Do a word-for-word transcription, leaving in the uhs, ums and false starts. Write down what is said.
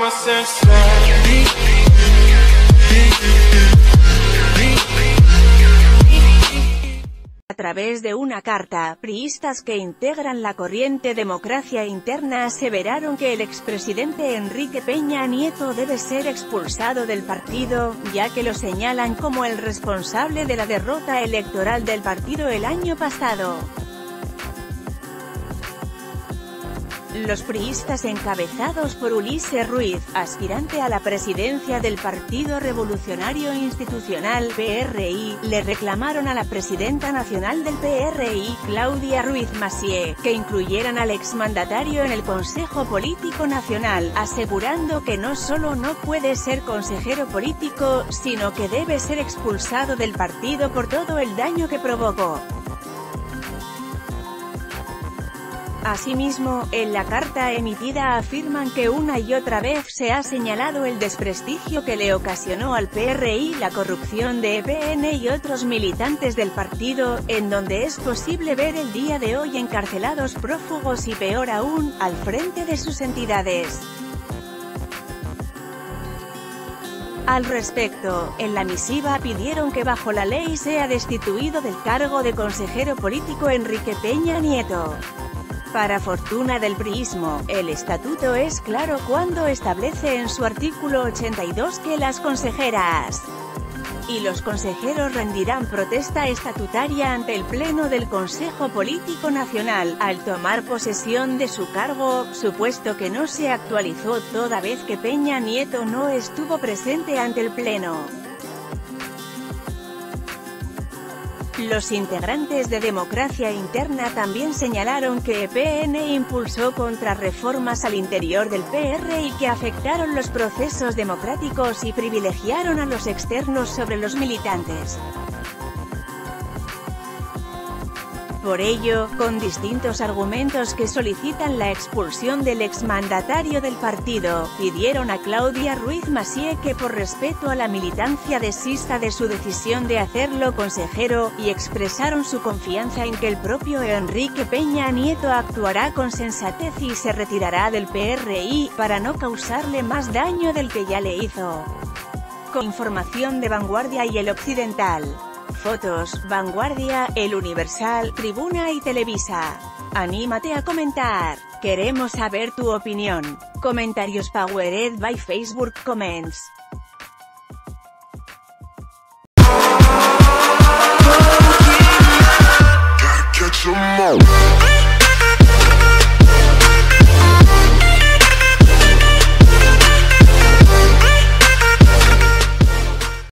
A través de una carta, priistas que integran la corriente Democracia Interna aseveraron que el expresidente Enrique Peña Nieto debe ser expulsado del partido, ya que lo señalan como el responsable de la derrota electoral del partido el año pasado. Los priistas encabezados por Ulises Ruiz, aspirante a la presidencia del Partido Revolucionario Institucional P R I, le reclamaron a la presidenta nacional del P R I, Claudia Ruiz Massieu, que incluyeran al exmandatario en el Consejo Político Nacional, asegurando que no solo no puede ser consejero político, sino que debe ser expulsado del partido por todo el daño que provocó. Asimismo, en la carta emitida afirman que una y otra vez se ha señalado el desprestigio que le ocasionó al P R I la corrupción de E P N y otros militantes del partido, en donde es posible ver el día de hoy encarcelados prófugos y peor aún, al frente de sus entidades. Al respecto, en la misiva pidieron que bajo la ley sea destituido del cargo de consejero político Enrique Peña Nieto. Para fortuna del priismo, el estatuto es claro cuando establece en su artículo ochenta y dos que las consejeras y los consejeros rendirán protesta estatutaria ante el Pleno del Consejo Político Nacional, al tomar posesión de su cargo, supuesto que no se actualizó toda vez que Peña Nieto no estuvo presente ante el Pleno. Los integrantes de Democracia Interna también señalaron que E P N impulsó contrarreformas al interior del P R I que afectaron los procesos democráticos y privilegiaron a los externos sobre los militantes. Por ello, con distintos argumentos que solicitan la expulsión del exmandatario del partido, pidieron a Claudia Ruiz Massieu que por respeto a la militancia desista de su decisión de hacerlo consejero, y expresaron su confianza en que el propio Enrique Peña Nieto actuará con sensatez y se retirará del P R I, para no causarle más daño del que ya le hizo. Con información de Vanguardia y El Occidental. Fotos, Vanguardia, El Universal, Tribuna y Televisa. Anímate a comentar. Queremos saber tu opinión. Comentarios powered by Facebook Comments.